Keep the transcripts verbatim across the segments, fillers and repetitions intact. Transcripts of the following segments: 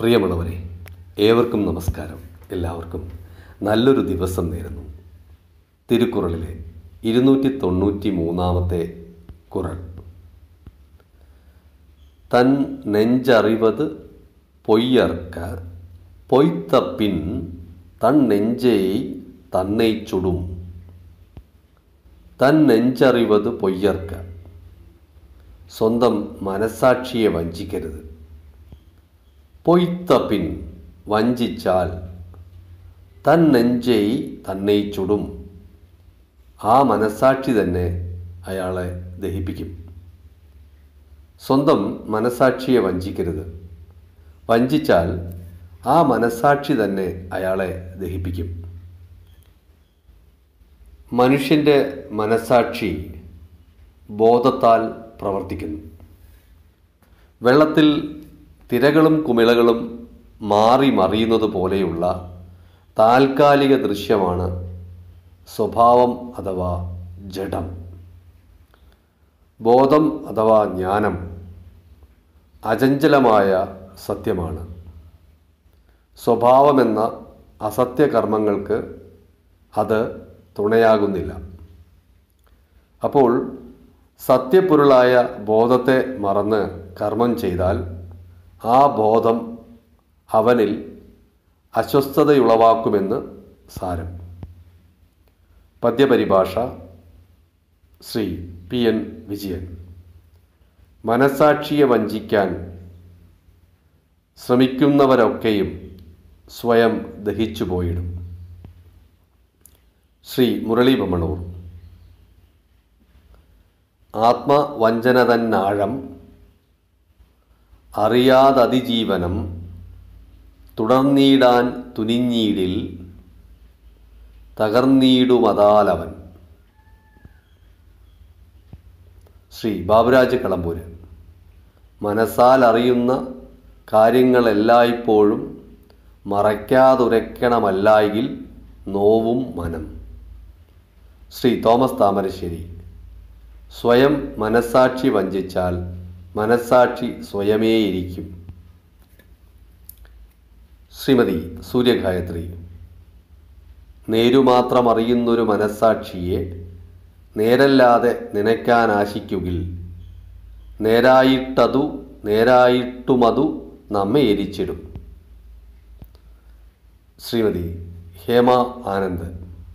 പ്രിയമുള്ളവരെ, ഏവർക്കും നമസ്കാരം. എല്ലാവർക്കും നല്ലൊരു ദിവസം നേരുന്നു. തിരുക്കുറളിലെ ഇരുന്നൂറ്റി തൊണ്ണൂറ്റി മൂന്നാമത്തെ കുറൾ. തൻ നെഞ്ചറിവത് പൊയ്യർക്ക പൊയ്ത്തപ്പിൻ തൻ നെഞ്ചേയി തന്നെ ചുടും. തൻ നെഞ്ചറിവത് പൊയ്യർക്ക, സ്വന്തം മനസാക്ഷിയെ വഞ്ചിക്കരുത്. പൊയ്ത്തപ്പിൻ, വഞ്ചിച്ചാൽ, തൻ നെഞ്ചേയി തന്നെ ചുടും, ആ മനസാക്ഷി തന്നെ അയാളെ ദഹിപ്പിക്കും. സ്വന്തം മനസാക്ഷിയെ വഞ്ചിക്കരുത്. വഞ്ചിച്ചാൽ ആ മനസാക്ഷി തന്നെ അയാളെ ദഹിപ്പിക്കും. മനുഷ്യൻ്റെ മനസാക്ഷി ബോധത്താൽ പ്രവർത്തിക്കുന്നു. വെള്ളത്തിൽ തിരകളും കുമിളകളും മാറി മറിയുന്നത് പോലെയുള്ള താൽക്കാലിക ദൃശ്യമാണ് സ്വഭാവം അഥവാ ജഡം. ബോധം അഥവാ ജ്ഞാനം അചഞ്ചലമായ സത്യമാണ്. സ്വഭാവമെന്ന അസത്യകർമ്മങ്ങൾക്ക് അത് തുണയാകുന്നില്ല. അപ്പോൾ സത്യപ്പൊരുളായ ബോധത്തെ മറന്ന് കർമ്മം ചെയ്താൽ ആ ബോധം അവനിൽ അസ്വസ്ഥതയുളവാക്കുമെന്ന് സാരം. പദ്യപരിഭാഷ ശ്രീ പി എൻ വിജയൻ. മനസാക്ഷിയെ വഞ്ചിക്കാൻ ശ്രമിക്കുന്നവരൊക്കെയും സ്വയം ദഹിച്ചു പോയിടും. ശ്രീ മുരളി ബമ്മണൂർ. ആത്മവഞ്ചന തന്നാഴം അറിയാതതിജീവനം തുടർന്നീടാൻ തുനിഞ്ഞീടിൽ തകർന്നീടുമതാലവൻ. ശ്രീ ബാബുരാജ് കളമ്പൂര്. മനസ്സാൽ അറിയുന്ന കാര്യങ്ങളെല്ലായ്പ്പോഴും മറയ്ക്കാതുരയ്ക്കണമല്ലായെങ്കിൽ നോവും മനം. ശ്രീ തോമസ് താമരശ്ശേരി. സ്വയം മനസ്സാക്ഷി വഞ്ചിച്ചാൽ മനസ്സാക്ഷി സ്വയമേയിരിക്കും. ശ്രീമതി സൂര്യഗായത്രി. നേരുമാത്രം അറിയുന്നൊരു മനസ്സാക്ഷിയെ നേരല്ലാതെ നനയ്ക്കാനാശിക്കുകിൽ നേരായിട്ടതു നേരായിട്ടുമതു നമ്മെ എരിച്ചിടും. ശ്രീമതി ഹേമ ആനന്ദ്.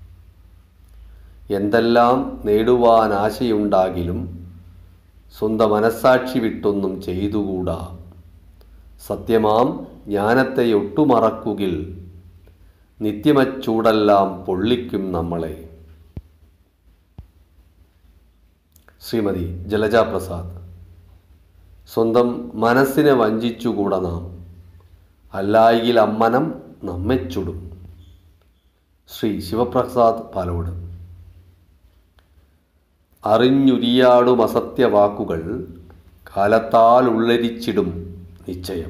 എന്തെല്ലാം നേടുവാനാശയുണ്ടാകിലും സ്വന്തം മനസ്സാക്ഷി വിട്ടൊന്നും ചെയ്തുകൂടാ. സത്യമാം ജ്ഞാനത്തെ ഒട്ടുമറക്കുകിൽ നിത്യമച്ചൂടെല്ലാം പൊള്ളിക്കും നമ്മളെ. ശ്രീമതി ജലജ പ്രസാദ്. സ്വന്തം മനസ്സിനെ വഞ്ചിച്ചുകൂടാ നാം, അല്ലായെങ്കിൽ അമ്മനം നമ്മെ ചുടും. ശ്രീ ശിവപ്രസാദ് പാലോട്. അറിഞ്ഞുരിയാടും അസത്യവാക്കുകൾ കാലത്താൽ ഉള്ളരിച്ചിടും നിശ്ചയം.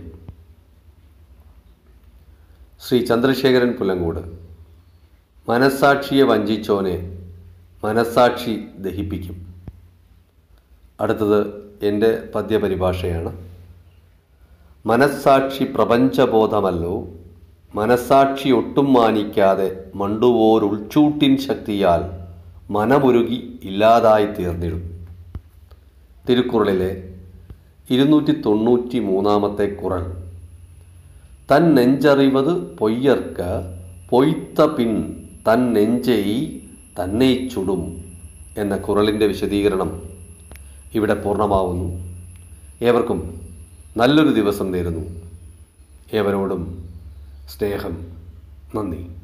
ശ്രീ ചന്ദ്രശേഖരൻ പുലങ്കോട്. മനസ്സാക്ഷിയെ വഞ്ചിച്ചോനെ മനസ്സാക്ഷി ദഹിപ്പിക്കും. അടുത്തത് എൻ്റെ പദ്യപരിഭാഷയാണ്. മനസ്സാക്ഷി പ്രപഞ്ചബോധമല്ലോ, മനസ്സാക്ഷി ഒട്ടും മാനിക്കാതെ മണ്ടുവോരുൾച്ചൂട്ടിൻ ശക്തിയാൽ മനമുരുകി ഇല്ലാതായി തീർന്നിടും. തിരുക്കുറളിലെ ഇരുന്നൂറ്റി തൊണ്ണൂറ്റി മൂന്നാമത്തെ കുറൾ. തൻ നെഞ്ചറിവത് പൊയ്യർക്ക പൊയ്ത്ത പിൻ തൻ നെഞ്ചേയി തന്നെ ചുടും എന്ന കുറളിൻ്റെ വിശദീകരണം ഇവിടെ പൂർണ്ണമാവുന്നു. ഏവർക്കും നല്ലൊരു ദിവസം നേരുന്നു. ഏവരോടും സ്നേഹം. നന്ദി.